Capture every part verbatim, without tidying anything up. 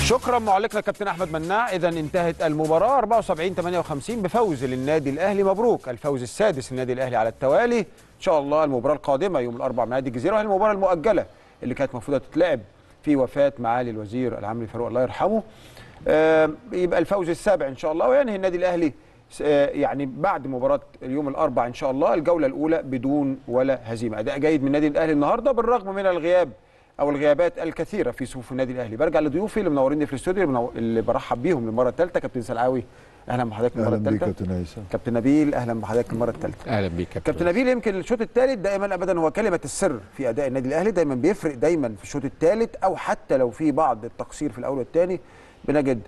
شكرا معلقنا كابتن احمد مناع. اذا انتهت المباراه أربعة وسبعين ثمانية وخمسين بفوز للنادي الاهلي. مبروك الفوز السادس للنادي الاهلي على التوالي. ان شاء الله المباراه القادمه يوم الاربعاء من نادي الجزيره، وهي المباراه المؤجله اللي كانت المفروض تتلعب في وفاه معالي الوزير العمري فاروق الله يرحمه. آه يبقى الفوز السابع ان شاء الله، وينهي النادي الاهلي آه يعني بعد مباراه اليوم الاربعاء ان شاء الله الجوله الاولى بدون ولا هزيمه. اداء جيد من النادي الاهلي النهارده بالرغم من الغياب او الغيابات الكثيره في صفوف النادي الاهلي. برجع لضيوفي اللي منوريني في الاستوديو اللي برحب بيهم للمره الثالثه. كابتن سلعاوي اهلا بحضرتك المره الثالثه. كابتن هيثم. كابتن نبيل اهلا بحضرتك المره الثالثه. اهلا بيك كابتن. كابتن نبيل، يمكن الشوط الثالث دائما ابدا هو كلمه السر في اداء النادي الاهلي، دايما بيفرق دايما في الشوط الثالث، او حتى لو في بعض التقصير في الاول والثاني بنجد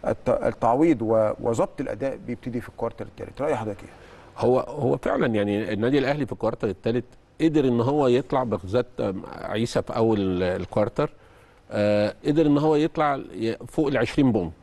التعويض وضبط الاداء بيبتدي في الكوارتر الثالث. راي حضرتك ايه؟ هو هو فعلا يعني النادي الاهلي في الكوارتر الثالث قدر ان هو يطلع بغزات عيسى في اول الكوارتر، آه قدر ان هو يطلع فوق ال عشرين بونت.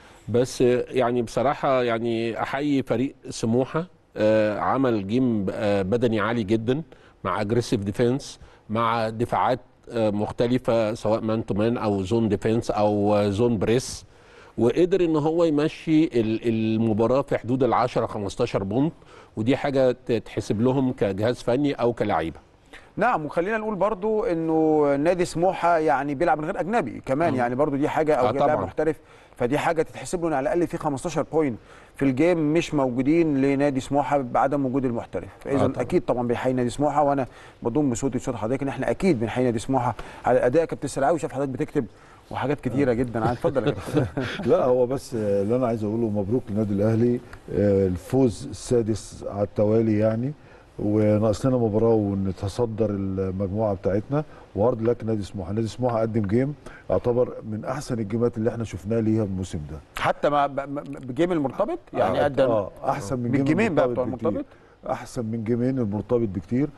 بس يعني بصراحه يعني احيي فريق سموحه، آه عمل جيم آه بدني عالي جدا مع اجريسيف ديفense، مع دفاعات آه مختلفه سواء مان تو مان او زون ديفense او زون بريس، وقدر ان هو يمشي المباراه في حدود ال عشرة خمستاشر بونت، ودي حاجه تتحسب لهم كجهاز فني او كلاعيبه. نعم، وخلينا نقول برضو انه نادي سموحه يعني بيلعب من غير اجنبي كمان، يعني برضو دي حاجه، او آه لاعب محترف، فدي حاجه تتحسب له. على الاقل في خمستاشر بوينت في الجيم مش موجودين لنادي سموحه بعدم وجود المحترف، فاذا آه اكيد طبعا بيحيي نادي سموحه، وانا بضم صوتي صوت حضرتك ان احنا اكيد بنحيي نادي سموحه على الاداء. كابتن سلعاوي شاف حضرتك بتكتب وحاجات كتيره جدا عن اتفضل يا كابتن. لا هو بس اللي انا عايز اقوله مبروك للنادي الاهلي الفوز السادس على التوالي يعني، وناقص لنا مباراه ونتصدر المجموعه بتاعتنا، وهارد لك نادي سموحه. نادي سموحه قدم جيم يعتبر من احسن الجيمات اللي احنا شفناها ليها الموسم ده، حتى مع بجيم المرتبط يعني قدم اه احسن من جيمين بقى بتوع المرتبط، احسن من جيمين المرتبط بكتير.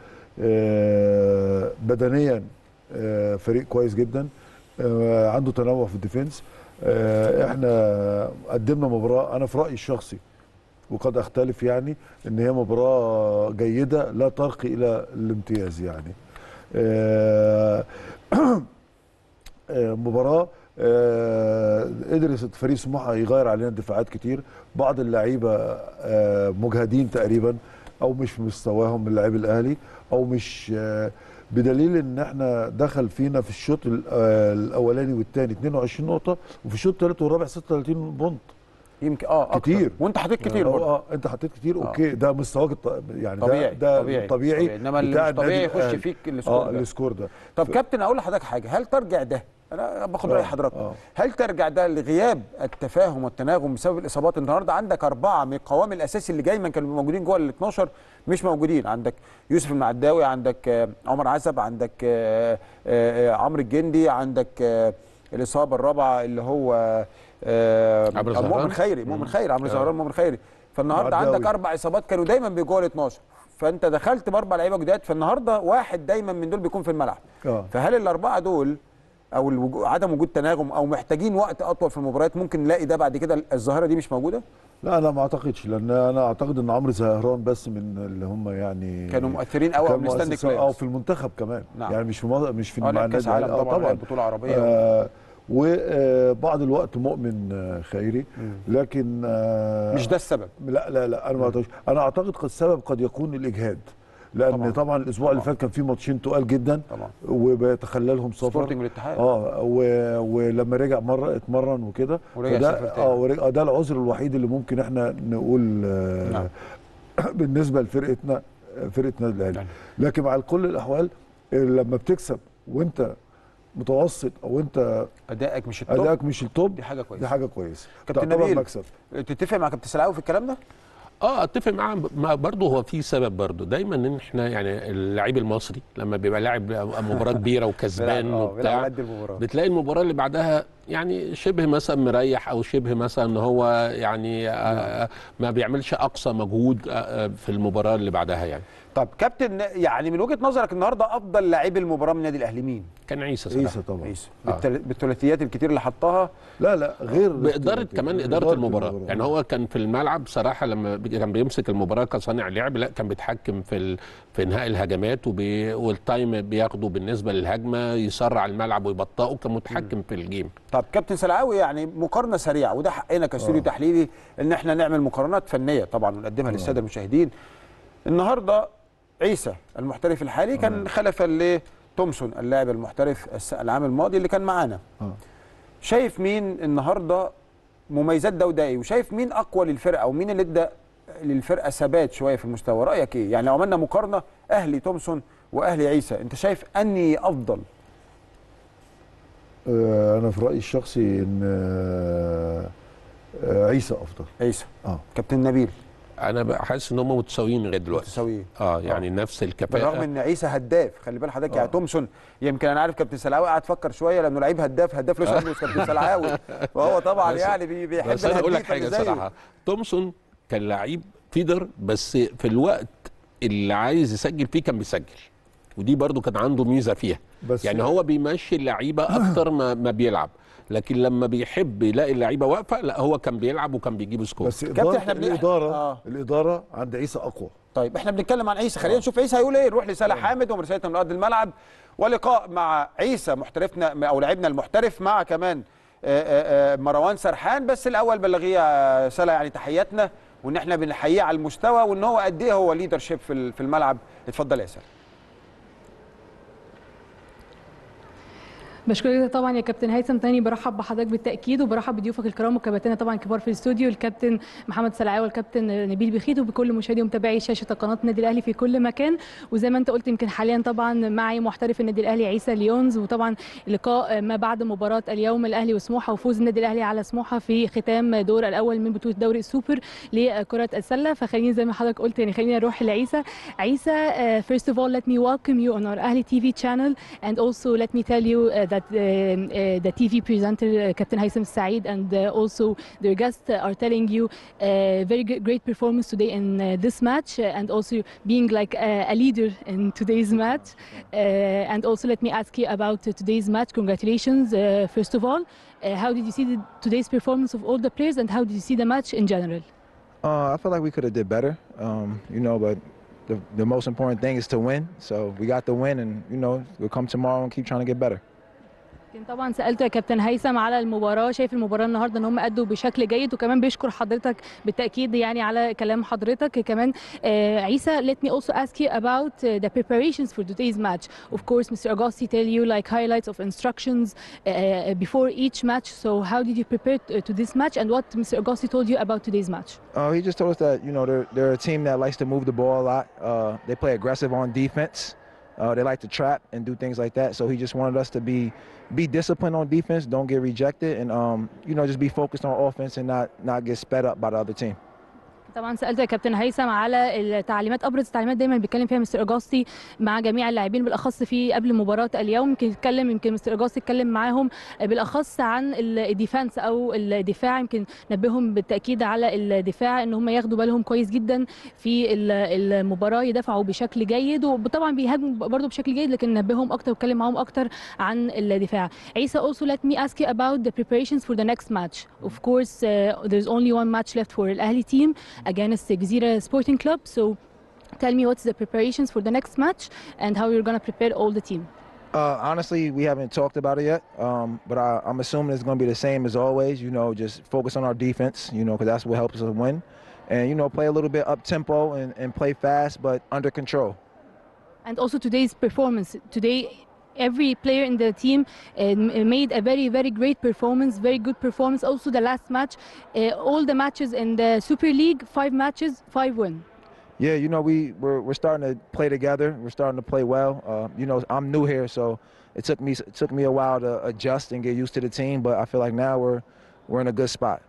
آه بدنيا آه فريق كويس جدا، آه عنده تنوع في الديفنس. آه احنا قدمنا مباراه انا في رايي الشخصي وقد اختلف يعني ان هي مباراه جيده لا ترقي الى الامتياز يعني. آه آه مباراه آه قدر فريق سموحه يغير علينا دفاعات كتير، بعض اللعيبه آه مجهدين تقريبا او مش في مستواهم من لاعبي الاهلي، او مش آه بدليل ان احنا دخل فينا في الشوط الاولاني والثاني اتنين وعشرين نقطه، وفي الشوط الثالث والرابع ستة وثلاثين بونت يمكن اه اكتر. كتير، وانت حطيت كتير برضه. اه انت حطيت كتير آه. اوكي، ده مستواك يعني طبيعي. ده ده طبيعي. طبيعي, طبيعي. انما اللي مش طبيعي يخش فيك السكور اه ده. السكور ده. طب ف... كابتن اقول لحضرتك حاجه، هل ترجع ده، انا باخد راي حضرتك، آه. هل ترجع ده لغياب التفاهم والتناغم بسبب الاصابات؟ النهارده عندك اربعه من القوام الاساسي اللي دايما كانوا موجودين جوه ال اتناشر مش موجودين، عندك يوسف المعداوي، عندك عمر عزب، عندك عمرو الجندي، عندك الاصابه الرابعه اللي هو مؤمن خيري مؤمن خيري عمرو زهران مؤمن خيري. فالنهارده عندك اربع اصابات كانوا دايما بجوه ال اتناشر، فانت دخلت باربع لعيبه جداد، فالنهارده واحد دايما من دول بيكون في الملعب. أوه. فهل الاربعه دول او الوجو... عدم وجود تناغم او محتاجين وقت اطول في المباريات ممكن نلاقي ده بعد كده الظاهره دي مش موجوده؟ لا انا ما اعتقدش، لان انا اعتقد ان عمرو زهران بس من اللي هم يعني كانوا مؤثرين قوي من ستاندنج بلايرز او في المنتخب كمان. نعم. يعني مش في مصر مش في مع النادي الاهلي طبعا, طبعا. بطوله عربيه آه وبعض الوقت مؤمن خيري، لكن آه مش ده السبب. لا لا لا انا ما اعتقدش. انا اعتقد السبب قد يكون الاجهاد، لان طبعا, طبعا الاسبوع طبعا. اللي فات كان في ماتشين تقال جدا طبعا، وبيتخللهم سفر سبورتنج والاتحاد اه ولما رجع مره اتمرن وكده، ورجع اه ورجع ده العذر الوحيد اللي ممكن احنا نقول آه نعم. بالنسبه لفرقتنا فرقه النادي الاهلي. لكن مع كل الاحوال لما بتكسب وانت متوسط او انت ادائك مش التوب ادائك مش التوب دي حاجه كويسه، دي حاجه كويسه. كابتن نبيل مكسب. تتفق مع كابتن سلعاوي في الكلام ده؟ اه اتفق معاه برضه. هو في سبب برضه دايما ان احنا يعني اللعيب المصري لما بيبقى لاعب مباراه كبيره وكسبان وبتاع بتلاقي المباراه اللي بعدها يعني شبه مثلا مريح، او شبه مثلا ان هو يعني آه ما بيعملش اقصى مجهود آه في المباراه اللي بعدها يعني. طب كابتن، يعني من وجهه نظرك النهارده افضل لاعبي المباراه من النادي الاهلي مين؟ كان عيسى صراحه. عيسى طبعا. عيسى آه. بالتل... بالثلاثيات الكتير اللي حطها. لا لا غير بإدارة كمان إدارة, إدارة المباراة. المباراة يعني هو كان في الملعب صراحة لما بي- كان بيمسك المباراة كصانع لعب، لا كان بيتحكم في ال... في إنهاء الهجمات وبي... والتايم بياخده بالنسبة للهجمة، يسرع الملعب ويبطئه، كان متحكم في الجيم. طب كابتن سلعاوي، يعني مقارنه سريعه وده حقنا كاستوديو تحليلي ان احنا نعمل مقارنات فنيه طبعا ونقدمها للساده المشاهدين. النهارده عيسى المحترف الحالي كان خلفا لتومسون اللاعب المحترف الس- العام الماضي اللي كان معانا. آه. شايف مين النهارده مميزات ده وده ايه، وشايف مين اقوى للفرقه ومين اللي ادى للفرقه ثبات شويه في المستوى؟ رايك ايه؟ يعني لو عملنا مقارنه اهلي تومسون واهلي عيسى، انت شايف اني افضل؟ آه، انا في رايي الشخصي ان آه، آه، عيسى افضل. عيسى. اه كابتن نبيل. أنا بقى حاسس إن هم متساويين لغاية دلوقتي. متساويين. اه يعني آه. نفس الكفاءة. بالرغم ان عيسى هداف، خلي بال حضرتك. يعني تومسون يمكن انا عارف كابتن سلعاوي قاعد تفكر شويه لانه لعيب هداف هداف لوس انجلوس كابتن سلعاوي، وهو طبعا بس- يعني بي- بيحب بس انا اقول لك الهديف حاجه اللي زيه. صراحه، تومسون كان لعيب فيدر، بس في الوقت اللي عايز يسجل فيه كان بيسجل، ودي برضو كان عنده ميزه فيها. بس يعني هو بيمشي اللعيبه اكتر ما, ما بيلعب، لكن لما بيحب يلاقي اللعيبه واقفه لا هو كان بيلعب وكان بيجيب سكور. بس كابتن إدارة احنا بن- الاداره آه. الاداره عند عيسى اقوى. طيب احنا بنتكلم عن عيسى، خلينا نشوف عيسى هيقول ايه. نروح لسالح حامد ومرسالتنا من ارض الملعب، ولقاء مع عيسى محترفنا او لاعبنا المحترف مع كمان آه، آه، آه، مروان سرحان. بس الاول بلغيه يا سلا يعني تحياتنا وان احنا بنحييه على المستوى وان هو قد ايه هو ليدر شيب في في الملعب. اتفضل يا سلا. بشكرك طبعا يا كابتن هيثم، تاني برحب بحضرتك بالتاكيد وبرحب بضيوفك الكرام وكباتنة طبعا كبار في الاستوديو، الكابتن محمد سلعاوي والكابتن نبيل بخيت وبكل مشاهدي ومتابعي شاشه قناه النادي الاهلي في كل مكان. وزي ما انت قلت يمكن حاليا طبعا معي محترف النادي الاهلي عيسى ليونز، وطبعا لقاء ما بعد مباراه اليوم الاهلي وسموحه وفوز النادي الاهلي على سموحه في ختام دور الاول من بطوله دوري السوبر لكره السله. فخليني زي ما حضرتك قلت يعني خليني اروح لعيسى. عيسى, uh, first of all let me welcome you on our Ahli T V channel, and also let me tell you uh, that uh, uh, the T V presenter uh, Captain Haitham Saeed and uh, also their guests uh, are telling you uh, very good, great performance today in uh, this match, uh, and also being like uh, a leader in today's match. Uh, and also let me ask you about uh, today's match. Congratulations, uh, first of all. Uh, how did you see the, today's performance of all the players, and how did you see the match in general? Uh, I feel like we could have did better, um, you know, but the, the most important thing is to win. So we got the win, and, you know, we'll come tomorrow and keep trying to get better. يمكن طبعا سالته يا كابتن هيثم على المباراه، شايف المباراه النهارده ان هم ادوا بشكل جيد، وكمان بيشكر حضرتك بالتاكيد يعني على كلام حضرتك كمان. آه عيسى, let me also ask you about uh, the preparations for today's match. Of course Mister Agosti tell you like highlights of instructions uh, before each match, so how did you prepare to, to this match, and what Mister Agosti told you about today's match? Uh, he just told us that, you know, they're, they're a team that likes to move the ball a lot. Uh, they play aggressive on defense. Uh, they like to trap and do things like that. So he just wanted us to be be disciplined on defense, don't get rejected, and um, you know, just be focused on offense and not not get sped up by the other team. طبعا سالته يا كابتن هيثم على التعليمات، ابرز التعليمات دايما بيتكلم فيها مستر اجاستي مع جميع اللاعبين بالاخص في قبل مباراه اليوم. يمكن يتكلم يمكن مستر اجاستي اتكلم معاهم بالاخص عن الديفنس او الدفاع، يمكن نبههم بالتاكيد على الدفاع ان هم ياخدوا بالهم كويس جدا في المباراه، يدافعوا بشكل جيد، وطبعا بيهاجموا برضه بشكل جيد، لكن نبههم اكتر واتكلم معاهم اكتر عن الدفاع. عيسى, also let me ask you about the preparations for the next match. Of course uh, there's only one match left for Al Ahli team against the Gezira Sporting Club. So tell me what's the preparations for the next match and how you're going to prepare all the team. Uh, honestly, we haven't talked about it yet, um, but I, I'm assuming it's going to be the same as always. You know, just focus on our defense, you know, because that's what helps us win. And, you know, play a little bit up-tempo and, and play fast but under control. And also today's performance. Today every player in the team uh, made a very, very great performance, very good performance. Also the last match, uh, all the matches in the Super League, five matches, five win. Yeah, you know, we, we're, we're starting to play together. We're starting to play well. Uh, you know, I'm new here, so it took me it took me a while to adjust and get used to the team, but I feel like now we're we're in a good spot.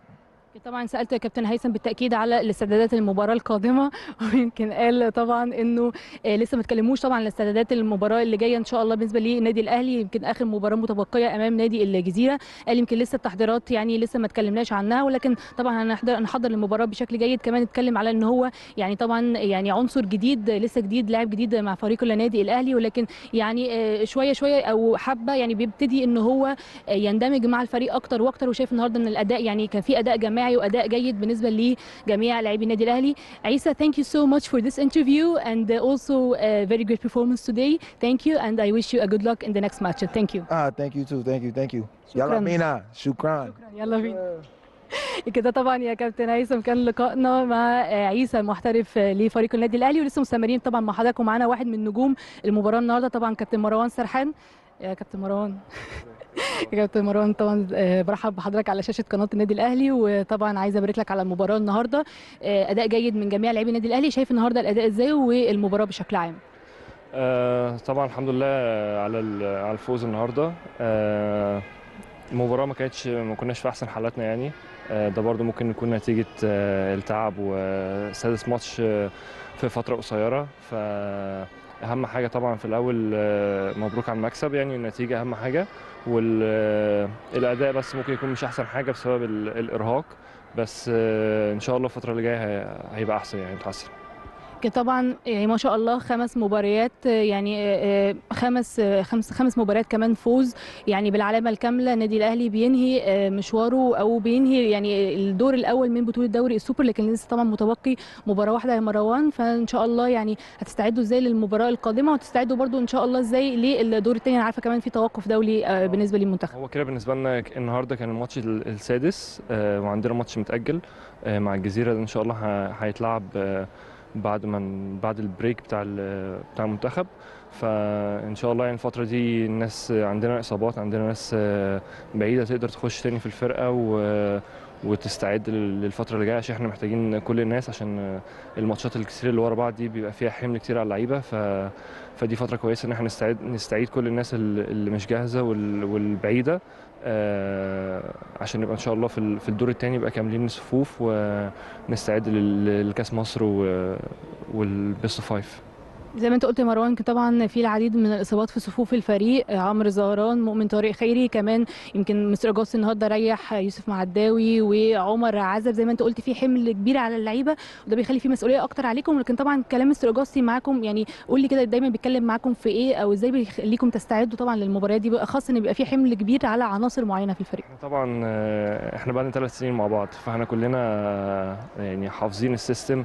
طبعا سالت كابتن هيثم بالتاكيد على الاستعدادات المباراه القادمه، ويمكن قال طبعا انه لسه ما اتكلموش طبعا على استعدادات المباراه اللي جايه ان شاء الله بالنسبه للنادي الاهلي. يمكن اخر مباراه متبقيه امام نادي الجزيره، قال يمكن لسه التحضيرات يعني لسه ما اتكلمناش عنها، ولكن طبعا هنحضر نحضر المباراه بشكل جيد. كمان اتكلم على ان هو يعني طبعا يعني عنصر جديد لسه جديد، لاعب جديد مع فريق النادي الاهلي، ولكن يعني شويه شويه او حبه يعني بيبتدي ان هو يندمج مع الفريق اكتر واكتر. وشايف النهارده ان الاداء يعني كان في اداء جماعي واداء جيد بالنسبه لجميع لاعبي النادي الاهلي. عيسى, thank you so much for this interview and also a very great performance today. Thank you and I wish you a good luck in the next match. Thank you. Ah, thank you too. Thank you. Thank you. شكراً. يلا بينا. شكرا. يلا بينا. كده طبعا يا كابتن هيثم كان لقائنا مع عيسى المحترف لفريق النادي الاهلي، ولسه مستمرين طبعا مع حضراتكم. معانا واحد من نجوم المباراه النهارده طبعا كابتن مروان سرحان. يا كابتن مروان يا كابتن مروان طبعا برحب بحضرتك على شاشه قناه النادي الاهلي، وطبعا عايزه ابارك لك على المباراه النهارده. اداء جيد من جميع لاعبي النادي الاهلي، شايف النهارده الاداء ازاي والمباراه بشكل عام؟ آه طبعا الحمد لله على على الفوز النهارده. آه المباراه ما كانتش ما كناش في احسن حالاتنا يعني. آه ده برضو ممكن يكون نتيجه آه التعب وسادس ماتش آه في فتره قصيره. فاهم حاجه طبعا في الاول آه مبروك على المكسب، يعني النتيجه اهم حاجه، والاداء بس ممكن يكون مش احسن حاجه بسبب الارهاق، بس آه ان شاء الله الفتره اللي جايه هيبقى احسن يعني يتحسن. طبعا يعني ما شاء الله خمس مباريات، يعني خمس خمس خمس مباريات كمان فوز، يعني بالعلامه الكامله النادي الاهلي بينهي مشواره او بينهي يعني الدور الاول من بطوله دوري السوبر، لكن لسه طبعا متبقي مباراه واحده يا مروان. فان شاء الله يعني هتستعدوا ازاي للمباراه القادمه، وتستعدوا برضو ان شاء الله ازاي للدور الثاني؟ انا عارفه كمان في توقف دولي بالنسبه للمنتخب. هو كده بالنسبه لنا النهارده كان الماتش السادس، وعندنا ماتش متاجل مع الجزيره ان شاء الله هيتلعب بعد ما بعد البريك بتاع بتاع المنتخب. فان شاء الله يعني الفتره دي الناس عندنا اصابات، عندنا ناس بعيده تقدر تخش تاني في الفرقه و وتستعد للفتره اللي جايه، عشان احنا محتاجين كل الناس، عشان الماتشات الكتير اللي ورا بعض دي بيبقى فيها حمل كتير على اللعيبه. ف فدي فتره كويسه ان احنا نستعيد نستعيد كل الناس اللي مش جاهزه والبعيده، آه عشان نبقى ان شاء الله في في الدور الثاني يبقى كاملين الصفوف ونستعد للكاس مصر والبيست فايف. زي ما انت قلت يا مروان طبعا في العديد من الاصابات في صفوف الفريق، عمرو زهران، مؤمن طارق خيري، كمان يمكن مستر جوس النهارده ريح يوسف معداوي وعمر عزب. زي ما انت قلت في حمل كبير على اللعيبه وده بيخلي في مسؤوليه اكتر عليكم، لكن طبعا كلام مستر جوسي معاكم يعني قول لي كده دايما بيتكلم معاكم في ايه او ازاي بيخليكم تستعدوا طبعا للمباريات دي، بقى خاصه ان بيبقى في حمل كبير على عناصر معينه في الفريق؟ طبعا احنا بقى لنا ثلاث سنين مع بعض، فاحنا كلنا يعني حافظين السيستم.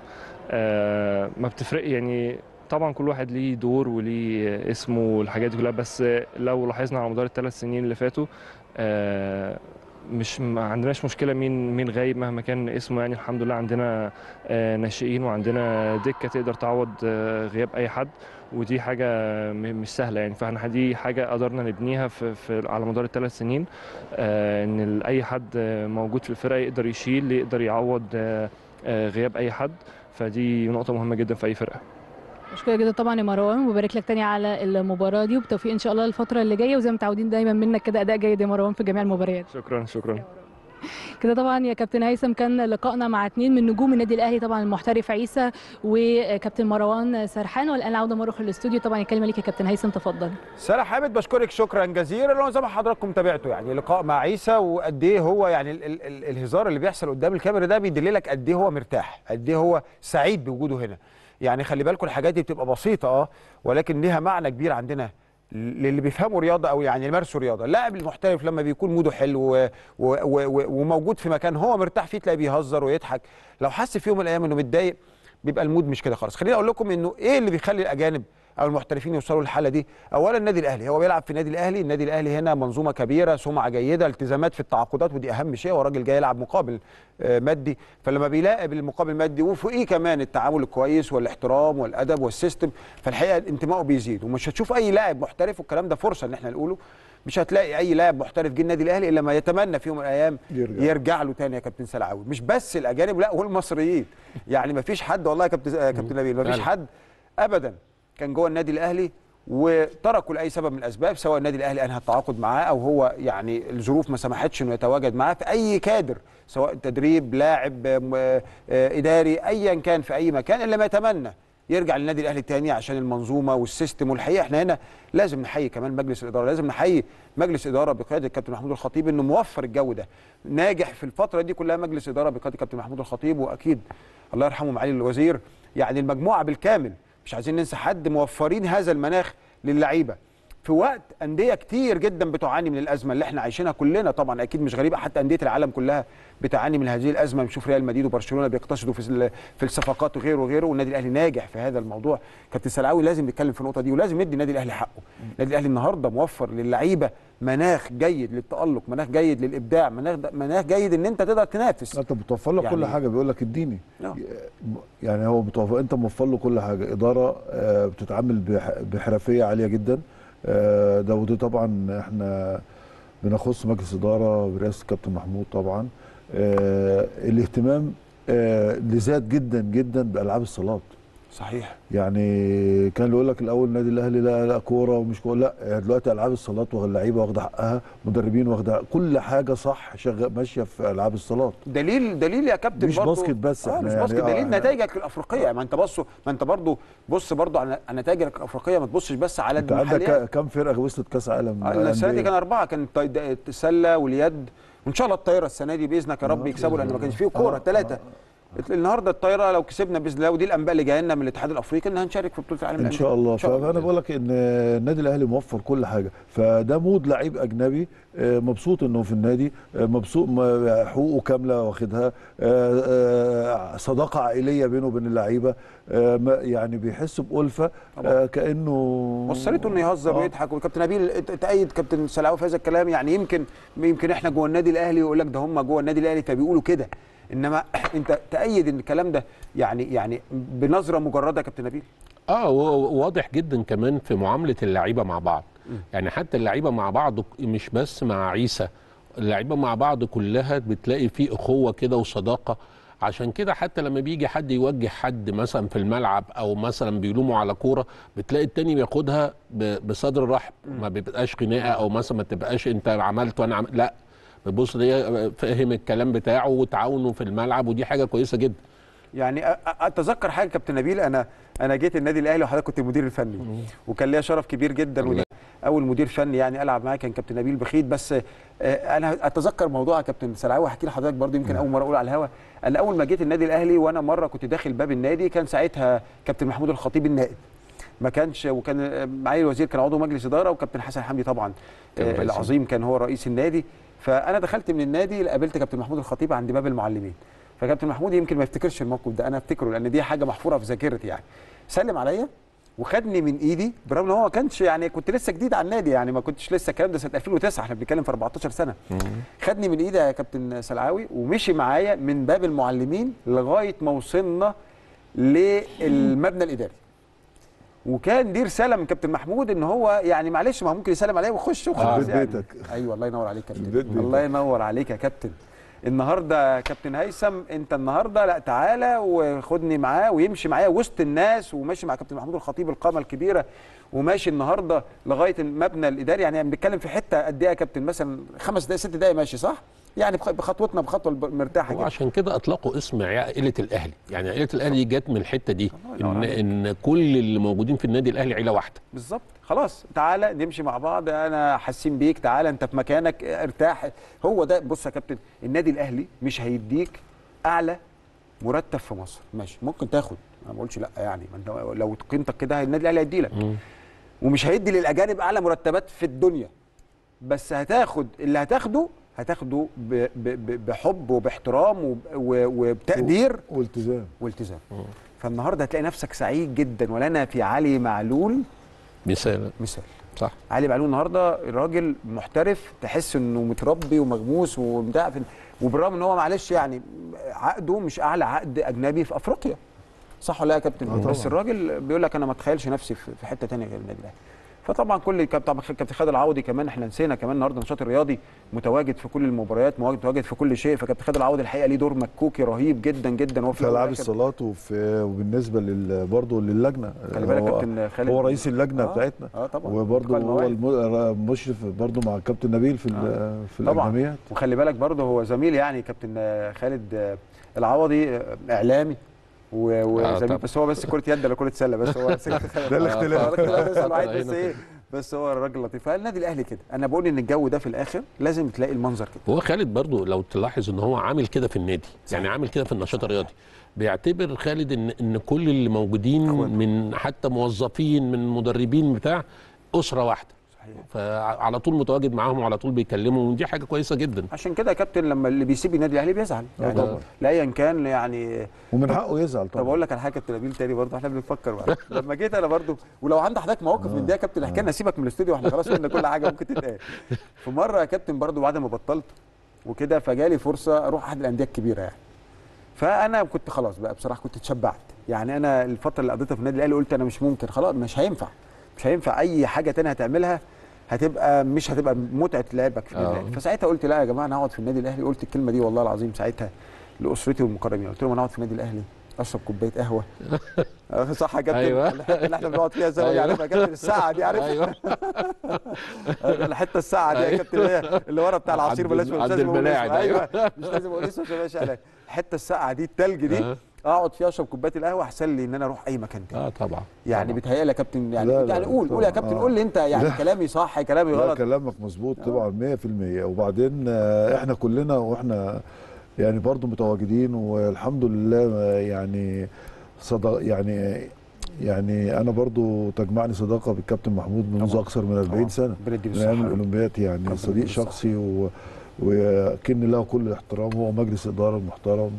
ما بتفرق يعني، طبعا كل واحد ليه دور وليه اسمه والحاجات دي كلها، بس لو لاحظنا على مدار الثلاث سنين اللي فاتوا مش ما عندناش مشكله مين مين غايب مهما كان اسمه، يعني الحمد لله عندنا ناشئين وعندنا دكه تقدر تعوض غياب اي حد، ودي حاجه مش سهله يعني. فاحنا دي حاجه قدرنا نبنيها في, في على مدار الثلاث سنين، ان اي حد موجود في الفرقه يقدر يشيل يقدر يعوض غياب اي حد، فدي نقطه مهمه جدا في اي فرقه. مشكورة جدا طبعا يا مروان، وبارك لك تاني على المباراه دي وبالتوفيق ان شاء الله الفتره اللي جايه، وزي ما متعودين دايما منك كده اداء جيد يا مروان في جميع المباريات. شكرا شكرا. كده طبعا يا كابتن هيثم كان لقائنا مع اثنين من نجوم النادي الاهلي، طبعا المحترف عيسى وكابتن مروان سرحان. والان العوده مره للاستوديو، طبعا الكلمه ليك يا كابتن هيثم، تفضل. سلا حامد بشكرك شكرا جزيلا. زي ما حضراتكم تابعتوا يعني لقاء مع عيسى، وقد ايه هو يعني ال ال ال الهزار اللي بيحصل قدام الكاميرا ده بيدللك قد ايه هو مرتاح، قد ايه هو سعيد بوجوده هنا. يعني خلي بالكم الحاجات دي بتبقى بسيطه اه ولكن ليها معنى كبير عندنا للي بيفهموا رياضه او يعني يمارسوا رياضه. اللاعب المحترف لما بيكون موده حلو و و و وموجود في مكان هو مرتاح فيه تلاقيه بيهزر ويضحك. لو حس في يوم من الايام انه متضايق بيبقى المود مش كده خالص. خليني اقول لكم انه ايه اللي بيخلي الاجانب او المحترفين يوصلوا للحاله دي. اولا النادي الاهلي، هو بيلعب في النادي الاهلي، النادي الاهلي هنا منظومه كبيره، سمعه جيده، التزامات في التعاقدات، ودي اهم شيء. هو راجل جاي يلعب مقابل مادي، فلما بيلاقي بالمقابل المادي وفوقيه كمان التعامل الكويس والاحترام والادب والسيستم، فالحقيقه انتمائه بيزيد. ومش هتشوف اي لاعب محترف، والكلام ده فرصه ان احنا نقوله، مش هتلاقي اي لاعب محترف جه النادي الاهلي الا ما يتمنى في يوم من الايام يرجع, يرجع له تاني يا كابتن سلعاوي. مش بس الاجانب، لا والمصريين. يعني ما فيش حد والله يا كابتن كابتن نبيل، ما فيش حد ابدا كان جوه النادي الاهلي وتركوا لاي سبب من الاسباب، سواء النادي الاهلي انهى التعاقد معاه او هو يعني الظروف ما سمحتش انه يتواجد معاه في اي كادر، سواء تدريب، لاعب، اداري، ايا كان في اي مكان، الا ما يتمنى يرجع للنادي الاهلي تاني عشان المنظومه والسيستم. والحقيقه احنا هنا لازم نحيي كمان مجلس الاداره، لازم نحيي مجلس اداره بقياده الكابتن محمود الخطيب انه موفر الجو ده، ناجح في الفتره دي كلها مجلس اداره بقياده الكابتن محمود الخطيب، واكيد الله يرحمه معالي الوزير، يعني المجموعه بالكامل مش عايزين ننسى حد، موفرين هذا المناخ للعيبه في وقت انديه كتير جدا بتعاني من الازمه اللي احنا عايشينها كلنا. طبعا اكيد مش غريبه، حتى انديه العالم كلها بتعاني من هذه الازمه. نشوف ريال مدريد وبرشلونه بيقتصدوا في في الصفقات وغيره وغيره، والنادي الاهلي ناجح في هذا الموضوع. كابتن سلعاوي لازم نتكلم في النقطه دي، ولازم ندي النادي الاهلي حقه. النادي الاهلي النهارده موفر للعيبه مناخ جيد للتالق، مناخ جيد للابداع، مناخ مناخ جيد ان انت تقدر تنافس. انت بتوفر له يعني كل حاجه، بيقول لك اديني أوه. يعني هو بتوفر، انت موفر له كل حاجه، اداره بتتعامل بحرفيه عاليه جدا. ده ودي طبعا احنا بنخص مجلس اداره برئاسه الكابتن محمود طبعا. اه الاهتمام اه اللي زاد جدا جدا بالعاب الصالات. صحيح. يعني كان يقول لك الاول النادي الاهلي لا لا كوره ومش كوره، لا دلوقتي العاب الصالات واللعيبه واخده حقها، مدربين واخده كل حاجه صح، شغال ماشيه في العاب الصالات. دليل دليل يا كابتن، مش باسكت بس آه احنا مش يعني باسكت، دليل آه نتائجك الافريقيه. ما انت بص ما انت برضو بص برضو على نتائجك الافريقيه، ما تبصش بس على انت عندك كام فرقه وصلت كاس عالم؟ آه السنه دي كان اربعه، كان السله واليد، وان شاء الله الطايره السنه دي باذنك يا رب يكسبوا، لان ما كانش فيه كوره ثلاثه. آه آه النهارده الطايره لو كسبنا باذن الله، ودي الانباء اللي جايه لنا من الاتحاد الافريقي ان هنشارك في بطوله العالم ان شاء الله. فانا بقول لك ان النادي الاهلي موفر كل حاجه، فده مود لعيب اجنبي مبسوط انه في النادي، مبسوط حقوقه كامله واخدها، صداقه عائليه بينه وبين اللعيبه، يعني بيحس بألفة كانه وصلته انه يهزر آه. ويضحك. وكابتن نبيل تأيد كابتن سلعاوي في هذا الكلام، يعني يمكن يمكن احنا جوه النادي الاهلي يقول لك ده هم جوه النادي الاهلي فبيقولوا كده، انما انت تأيد ان الكلام ده يعني يعني بنظره مجرده يا كابتن نبيل. اه واضح جدا كمان في معامله اللعيبه مع بعض. م. يعني حتى اللعيبه مع بعض مش بس مع عيسى، اللعيبه مع بعض كلها بتلاقي فيه اخوه كده وصداقه. عشان كده حتى لما بيجي حد يوجه حد مثلا في الملعب او مثلا بيلوموا على كوره، بتلاقي التاني بياخدها بصدر رحب، ما بيبقاش خناقه او مثلا ما تبقاش انت عملت وانا عملت، لا بص ليه فاهم الكلام بتاعه وتعاونوا في الملعب، ودي حاجه كويسه جدا. يعني اتذكر حاجه كابتن نبيل، انا انا جيت النادي الاهلي وحضرتك كنت المدير الفني، وكان ليا شرف كبير جدا ودي اول مدير فني يعني العب معاه كان كابتن نبيل بخيت. بس انا اتذكر موضوع كابتن سلعاوي، احكي لحضرتك برضه يمكن اول مره اقول على الهوا. انا اول ما جيت النادي الاهلي وانا مره كنت داخل باب النادي، كان ساعتها كابتن محمود الخطيب النائب ما كانش، وكان معالي الوزير كان عضو مجلس اداره، وكابتن حسن حمدي طبعا العظيم كان هو رئيس النادي. فانا دخلت من النادي قابلت كابتن محمود الخطيب عند باب المعلمين، فكابتن محمود يمكن ما يفتكرش الموقف ده، انا افتكره لان دي حاجه محفوره في ذاكرتي. يعني سلم عليا وخدني من ايدي، برغم ان هو ما كانش يعني كنت لسه جديد على النادي، يعني ما كنتش لسه، الكلام ده سنه ألفين وتسعة، احنا بنتكلم في أربعتاشر سنه. خدني من ايدي يا كابتن سلعاوي ومشي معايا من باب المعلمين لغايه ما وصلنا للمبنى الاداري. وكان دي رساله من كابتن محمود ان هو يعني معلش ما ممكن يسلم عليا ويخش وخلاص يعني. بيتك. ايوه الله ينور عليك يا كابتن، الله ينور عليك يا كابتن. النهارده كابتن هيثم انت النهارده لا تعالى وخدني معاه ويمشي معايا وسط الناس، وماشي مع كابتن محمود الخطيب القامه الكبيره، وماشي النهارده لغايه المبنى الاداري. يعني بنتكلم في حته قد ايه يا كابتن؟ مثلا خمس دقائق ست دقائق ماشي صح؟ يعني بخطوتنا بخطوه مرتاحه جدا. وعشان كده اطلقوا اسم عائله الاهلي، يعني عائله الاهلي جت من الحته دي، ان ان كل اللي موجودين في النادي الاهلي عيله واحده. بالظبط. خلاص تعالى نمشي مع بعض، انا حاسين بيك، تعالى انت في مكانك ارتاح. هو ده. بص يا كابتن، النادي الاهلي مش هيديك اعلى مرتب في مصر، ماشي ممكن تاخد، انا ما بقولش لا، يعني ما انت لو قيمتك كده النادي الاهلي هيدي لك، ومش هيدي للاجانب اعلى مرتبات في الدنيا، بس هتاخد اللي هتاخده هتاخده بحب وباحترام وبتقدير والتزام والتزام. فالنهارده هتلاقي نفسك سعيد جدا. ولنا في علي معلول مثال مثال صح. علي معلول النهارده الراجل محترف، تحس انه متربي ومغموس وبتاع، وبالرغم ان هو معلش يعني عقده مش اعلى عقد اجنبي في افريقيا، صح ولا لا يا كابتن؟ بس الراجل بيقول لك انا ما اتخيلش نفسي في حته ثانيه غير النادي الاهلي. فطبعا كل طبعا كابتن خالد العوضي كمان احنا نسينا كمان النهارده النشاط الرياضي متواجد في كل المباريات، متواجد في كل شيء، فكابتن خالد العوضي الحقيقه ليه دور مكوكي رهيب جدا جدا. هو في العاب الصالات وفي وبالنسبه لل برضه للجنه، خلي بالك كابتن خالد هو رئيس اللجنه آه بتاعتنا. اه طبعا، وبرضه هو المشرف برضه مع كابتن نبيل في آه في الاكاديميات. وخلي بالك برضه هو زميل يعني كابتن خالد العوضي اعلامي وزميل آه بس هو بس كره يد ولا كره سله، بس هو ده الاختلاف بس ايه بس هو الراجل لطيف. فالنادي الاهلي كده انا بقول ان الجو ده في الاخر لازم تلاقي المنظر كده. هو خالد برضو لو تلاحظ ان هو عامل كده في النادي، يعني عامل كده في النشاط الرياضي، بيعتبر خالد ان ان كل اللي موجودين من حتى موظفين من مدربين بتاع اسره واحده، فعلى طول متواجد معاهم وعلى طول بيكلمهم، ودي حاجه كويسه جدا. عشان كده يا كابتن لما اللي بيسيب النادي الاهلي بيزعل يعني لا ايا كان يعني، ومن حقه يزعل طبعا. طب اقول لك على حاجه كابتن نبيل تاني برضه احنا بنفكر بقى لما جيت انا برضه، ولو عندك حضرتك مواقف من دي يا كابتن احكي لنا، سيبك من الاستوديو احنا خلاص قلنا كل حاجه ممكن تتقال. في مره يا كابتن برضه بعد ما بطلت وكده فجالي فرصه اروح احد الانديه الكبيره يعني، فانا كنت خلاص بقى بصراحه كنت اتشبعت يعني. انا الفتره اللي قضيتها في النادي الاهلي قلت انا مش ممكن خلاص، مش هينفع مش هينفع اي حاجه ثانيه هتعملها هتبقى مش هتبقى متعه لعبك في النادي الاهلي. فساعتها قلت لا يا جماعه انا هقعد في النادي الاهلي. قلت الكلمه دي والله العظيم ساعتها لاسرتي والمقربين، قلت لهم انا هقعد في النادي الاهلي اشرب كوبايه قهوه صح يا كابتن؟ أيوة. الحته اللي احنا بنقعد فيها زاويه عارفها يا كابتن الساعه دي عارفها؟ ايوه الحته الساعه دي يا كابتن اللي اللي ورا بتاع العصير بلاش مش لازم اقول اسمه. ايوه مش لازم اقول اسمه عشان ماشي عليها. الحته الساعه دي الثلج دي اقعد فيها اشرب كوبايه القهوه احسن لي ان انا اروح اي مكان تاني. اه طبعا يعني بيتهيألي يا كابتن يعني لا لا يعني قول قول يا كابتن آه. قول لي انت يعني لا. كلامي صح كلامي غلط؟ لا كلامك مظبوط طبعا مية في المية. وبعدين احنا كلنا واحنا يعني برضو متواجدين والحمد لله يعني صدق يعني يعني انا برضو تجمعني صداقه بالكابتن محمود منذ اكثر من أربعين سنه من ايام الاولمبياد يعني صديق شخصي و وكن له كل الاحترام. هو مجلس اداره محترم.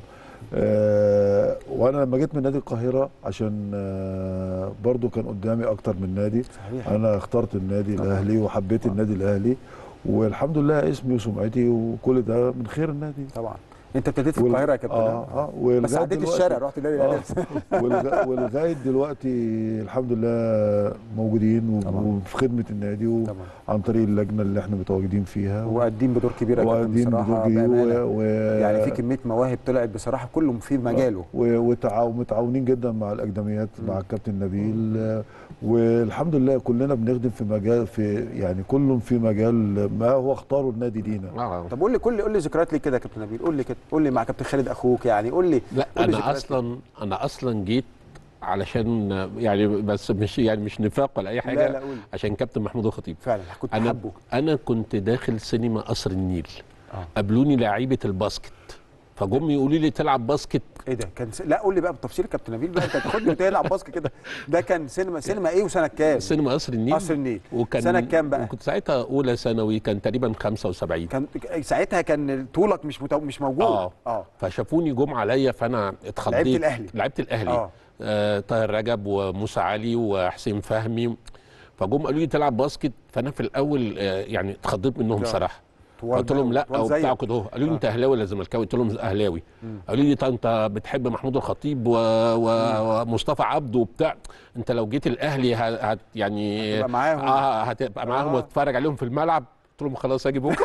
أه وانا لما جيت من نادي القاهره عشان أه برضو كان قدامي اكتر من نادي صحيح. انا اخترت النادي طبعا. الاهلي وحبيت طبعا. النادي الاهلي والحمد لله اسمي وسمعتي وكل ده من خير النادي طبعا. انت ابتديت في القاهره يا كابتن اه اه بس عديت الشارع رحت النادي الاهلي آه ولغايه دلوقتي الحمد لله موجودين وفي خدمه النادي وعن طريق اللجنه اللي احنا متواجدين فيها وقاعدين بدور كبير يا كابتن بصراحه بامانه و... يعني في كميه مواهب طلعت بصراحه كلهم في مجاله ومتعاونين جدا مع الاكاديميات مع الكابتن نبيل والحمد لله كلنا بنخدم في مجال في يعني كلهم في مجال ما هو اختاره النادي لينا. طب قول لي كل قول لي ذكريات ليك كده يا كابتن نبيل، قول لي كده قول لي مع كابتن خالد اخوك يعني قول لي. لا قول لي انا اصلا لك. انا اصلا جيت علشان يعني بس مش يعني مش نفاق ولا اي حاجه. لا لا قول. عشان كابتن محمود الخطيب فعلا كنت أنا بحبه. انا كنت داخل سينما قصر النيل آه. قابلوني لاعيبه الباسكت فجم يقولوا لي تلعب باسكت. ايه ده كان س... لا قول لي بقى بالتفصيل يا كابتن نبيل بقى انت تاخدني وتلعب باسكت كده. ده كان سينما سينما ايه وسنه كام؟ سينما قصر النيل قصر النيل وكان سنه كام بقى؟ وكنت ساعتها اولى ثانوي كان تقريبا خمسة وسبعين. كان ساعتها كان طولك مش متو... مش موجود اه اه فشافوني جم عليا فانا اتخضيت. لعبت الاهلي لعبت الاهلي اه, آه طاهر رجب وموسى علي وحسين فهمي فجم قالوا لي تلعب باسكت فانا في الاول آه يعني اتخضيت منهم بصراحه. قلت لهم لا وبتاع كده اهو. قالوا لي انت اهلاوي ولا زملكاوي؟ قلت لهم اهلاوي. قالوا لي انت بتحب محمود الخطيب و... و... ومصطفى عبده وبتاع انت لو جيت الاهلي هت يعني هتبقى معاهم اه هتبقى معاهم وتتفرج عليهم في الملعب. قلت لهم خلاص اجي بكره.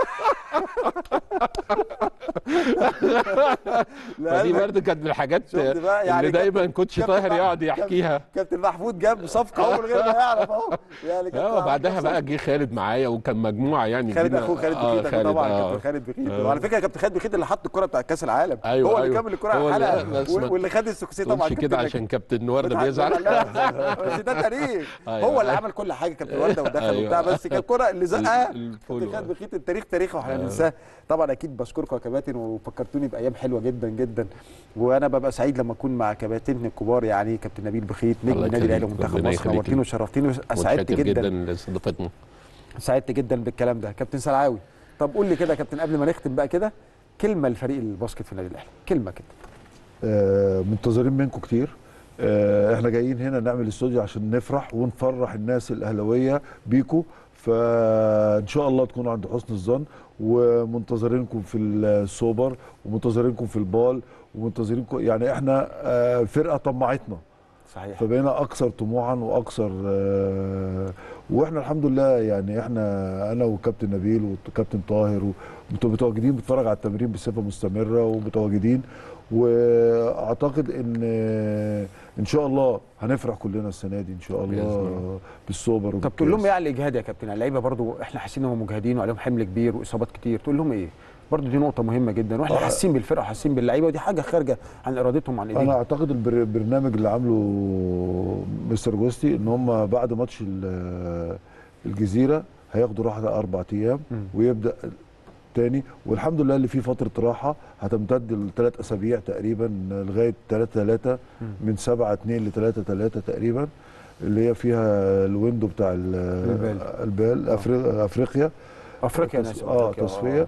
فدي برضه كانت من الحاجات يعني اللي دايما كوتش طاهر يقعد يحكيها. كابتن محمود جاب صفقه اهو من غير ما يعرف اهو يعني. اه بعدها بقى جه خالد معايا وكان مجموعه يعني خالد اخوه خالد بخيت آه طبعا آه كابتن خالد بخيت آه وعلى فكره كابتن خالد بخيت اللي حط الكره بتاع كاس العالم. أيوة هو اللي أيوة كمل الكره على الحلقه واللي خد السكسي طبعا كده عشان كابتن ورده بيزعل. بس ده تاريخ هو اللي عمل كل حاجه كابتن ورده ودخل وبتاع بس كانت الكره اللي زقها كابتن خالد بخيت. التاريخ تاريخه واحنا هننساه طبعا. اكيد بشكركم يا كباتن وفكرتوني بايام حلوه جدا جدا وانا ببقى سعيد لما اكون مع كباتن الكبار يعني كابتن نبيل بخيت نجم النادي الاهلي ومنتخب مصر. نورتيني وشرفتيني وسعدت جدا جدا استضافتنا. سعدت جدا بالكلام ده كابتن سلعاوي. طب قول لي كده يا كابتن قبل ما نختم بقى كده كلمه لفريق الباسكت في النادي الاهلي كلمه كده. آه منتظرين منكم كتير. آه احنا جايين هنا نعمل استوديو عشان نفرح ونفرح الناس الاهلاويه بيكم فان شاء الله تكونوا عند حسن الظن ومنتظرينكم في السوبر ومنتظرينكم في البال ومنتظرينكم يعني احنا فرقه طمعتنا صحيح. فبقينا اكثر طموحا واكثر آه واحنا الحمد لله يعني احنا انا وكابتن نبيل وكابتن طاهر متواجدين بنتفرج على التمرين بصفه مستمره ومتواجدين، واعتقد ان ان شاء الله هنفرح كلنا السنه دي ان شاء الله بالسوبر. طب تقول لهم ايه على الاجهاد يا كابتن؟ اللعيبه برضو احنا حاسين انهم مجهدين وعليهم حمل كبير واصابات كتير، تقول لهم ايه؟ برضو دي نقطه مهمه جدا، واحنا حاسين بالفرقه وحاسين باللعيبه، ودي حاجه خارجه عن ارادتهم عن ايديهم. انا اعتقد البرنامج اللي عامله مستر جوستي ان هم بعد ماتش الجزيره هياخدوا راحه اربع ايام ويبدا تاني، والحمد لله اللي فيه فتره راحه هتمتد لثلاث اسابيع تقريبا لغايه ثلاثة ثلاثة من سبعة اتنين ل ثلاثة ثلاثة تقريبا، اللي هي فيها الويندو بتاع البال, البال أفريقيا افريقيا افريقيا تص... اه تصفيه.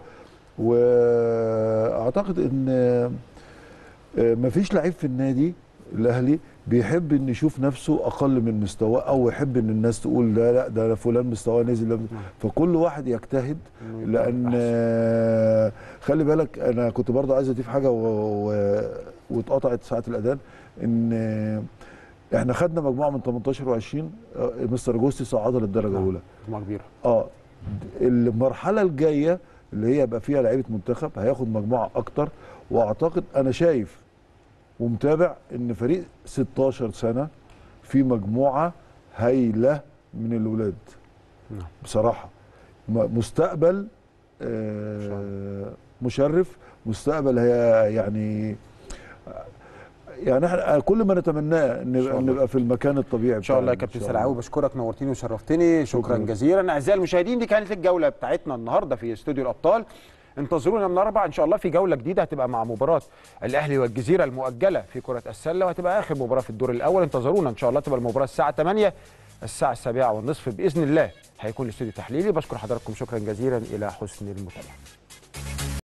واعتقد ان مفيش لعيب في النادي الاهلي بيحب ان يشوف نفسه اقل من مستواه، او يحب ان الناس تقول لا لا ده فلان مستواه نزل، فكل واحد يجتهد. لان خلي بالك انا كنت برضه عايز اضيف حاجه واتقطعت ساعه الاذان، ان احنا خدنا مجموعه من تمنتاشر وعشرين مستر جوستي صعدها للدرجه الاولى، مجموعه كبيره. اه المرحله الجايه اللي هي يبقى فيها لعيبه منتخب هياخد مجموعه اكتر، واعتقد انا شايف ومتابع ان فريق ستاشر سنه في مجموعه هايله من الولاد بصراحه، مستقبل آه مشرف، مستقبل هي يعني يعني احنا كل ما نتمناه ان نبقى في المكان الطبيعي. ان شاء الله يا كابتن سلعاوي، بشكرك، نورتني وشرفتني، شكرا جزيلا. اعزائي المشاهدين دي كانت الجوله بتاعتنا النهارده في استوديو الابطال. انتظرونا من الاربعاء ان شاء الله في جوله جديده هتبقى مع مباراه الاهلي والجزيره المؤجله في كره السله، وهتبقى اخر مباراه في الدور الاول. انتظرونا ان شاء الله تبقى المباراه الساعه تمانية، الساعه السابعة والنصف باذن الله هيكون الاستوديو تحليلي. بشكر حضراتكم شكرا جزيلا، الى حسن المتابعه.